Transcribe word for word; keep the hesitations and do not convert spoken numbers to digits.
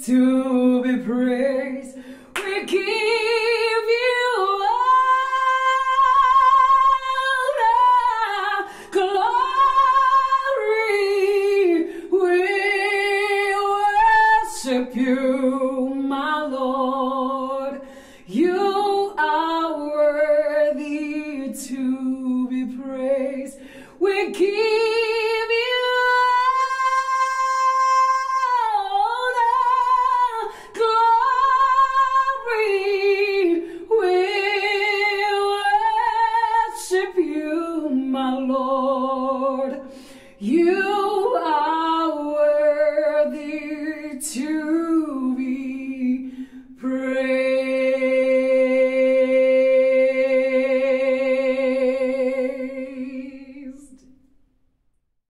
to be praised. We give you all the glory. We worship you.